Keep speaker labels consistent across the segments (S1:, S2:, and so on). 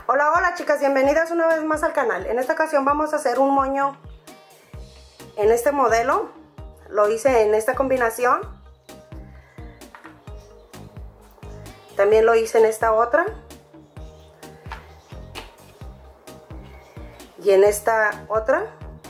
S1: Hola, hola chicas, bienvenidas una vez más al canal. En esta ocasión vamos a hacer un moño en este modelo. Lo hice en esta combinación. También lo hice en esta otra. Y en esta otra.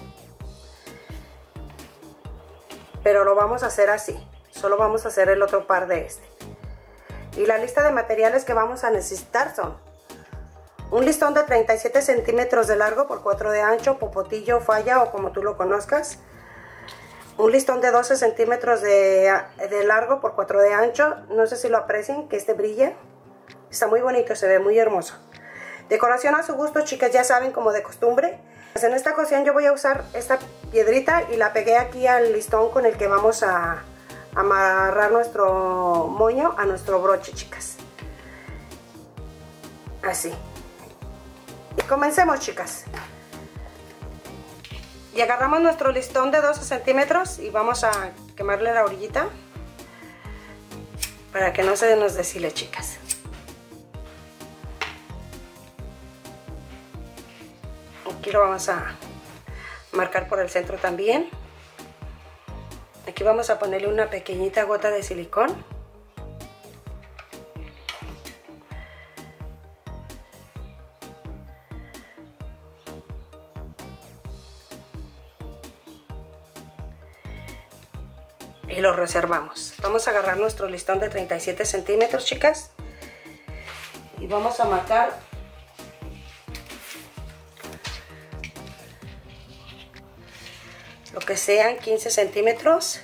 S1: Pero lo vamos a hacer así. Solo vamos a hacer el otro par de este. Y la lista de materiales que vamos a necesitar son un listón de 37 centímetros de largo por 4 de ancho, popotillo, falla o como tú lo conozcas. Un listón de 12 centímetros de largo por 4 de ancho. No sé si lo aprecien, que este brilla. Está muy bonito, se ve muy hermoso. Decoración a su gusto, chicas, ya saben, como de costumbre. Pues en esta ocasión yo voy a usar esta piedrita y la pegué aquí al listón con el que vamos a amarrar nuestro moño a nuestro broche, chicas. Así. Y comencemos, chicas. Y agarramos nuestro listón de 12 centímetros y vamos a quemarle la orillita para que no se nos deshile, chicas. Aquí lo vamos a marcar por el centro también. Aquí vamos a ponerle una pequeñita gota de silicón. Y lo reservamos. Vamos a agarrar nuestro listón de 37 centímetros, chicas. Y vamos a marcar lo que sean 15 centímetros.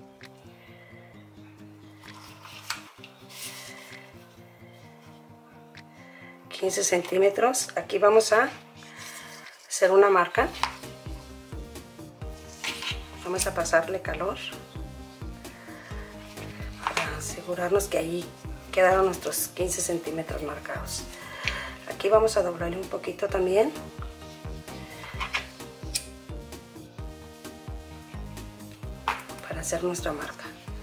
S1: Aquí vamos a hacer una marca. Vamos a pasarle calor para asegurarnos que ahí quedaron nuestros 15 centímetros marcados. Aquí vamos a doblarle un poquito también. Para hacer nuestra marca.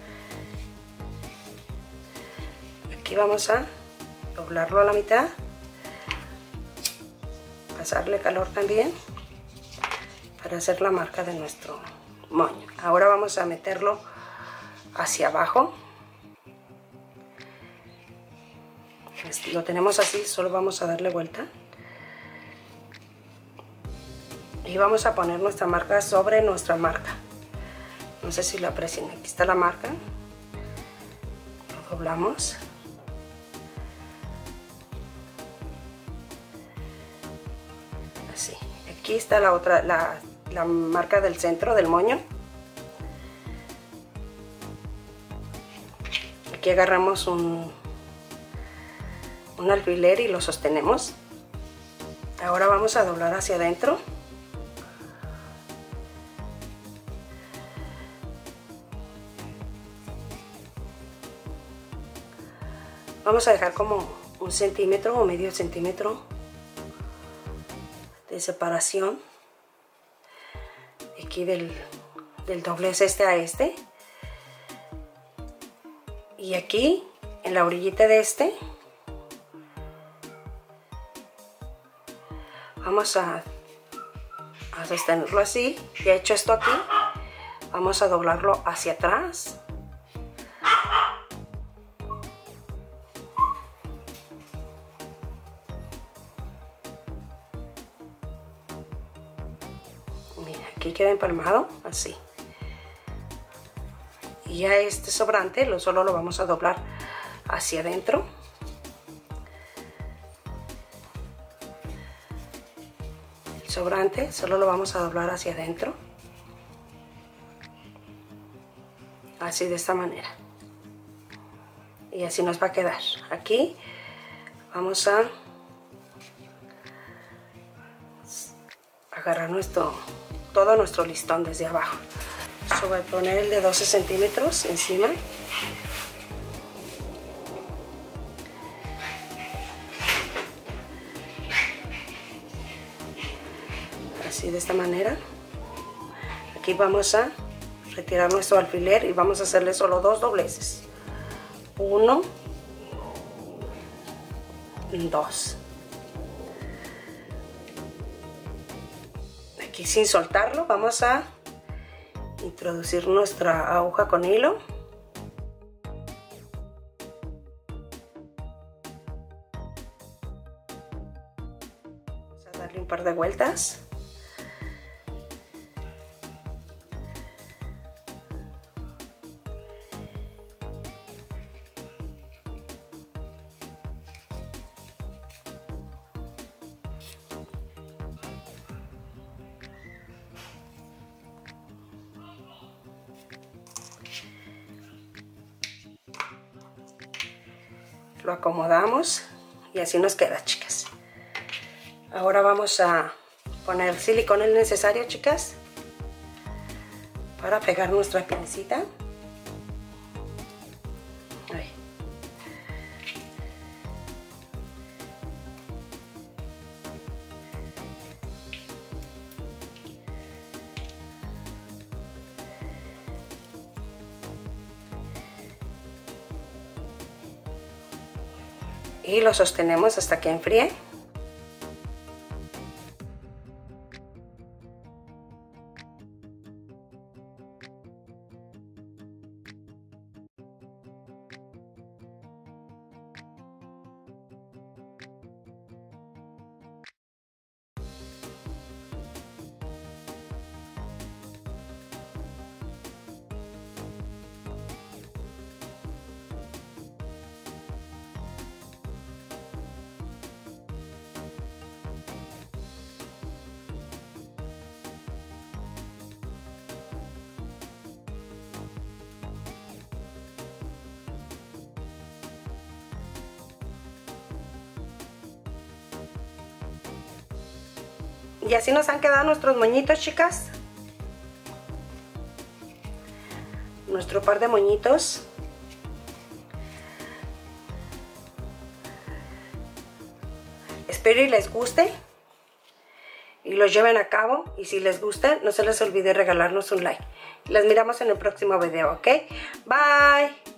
S1: Aquí vamos a doblarlo a la mitad. Pasarle calor también para hacer la marca de nuestro moño. Ahora vamos a meterlo hacia abajo. Lo tenemos así, solo vamos a darle vuelta y vamos a poner nuestra marca sobre nuestra marca. No sé si lo aprecian, aquí está la marca. Lo doblamos. Así. Aquí está la otra, la marca del centro del moño. Aquí agarramos un alfiler y lo sostenemos. Ahora vamos a doblar hacia adentro. Vamos a dejar como 1 centímetro o medio centímetro de separación aquí del doblez este a este, y aquí en la orillita de este vamos a sostenerlo así. Ya hecho esto aquí, vamos a doblarlo hacia atrás. Aquí queda empalmado así. Y ya este sobrante solo lo vamos a doblar hacia adentro. El sobrante solo lo vamos a doblar hacia adentro. Así, de esta manera. Y así nos va a quedar. Aquí vamos a agarrar todo nuestro listón desde abajo. Sobreponer el de 12 centímetros encima. Así, de esta manera. Aquí vamos a retirar nuestro alfiler y vamos a hacerle solo 2 dobleces. 1, 2. aquí sin soltarlo vamos a introducir nuestra aguja con hilo. Vamos a darle un par de vueltas. Lo acomodamos y así nos queda, chicas. Ahora vamos a poner el silicón el necesario, chicas, para pegar nuestra pincita. Ahí. Y lo sostenemos hasta que enfríe. Y así nos han quedado nuestros moñitos, chicas. Nuestro par de moñitos. Espero y les guste y los lleven a cabo. Y si les gusta, no se les olvide regalarnos un like. Las miramos en el próximo video, ¿ok? Bye.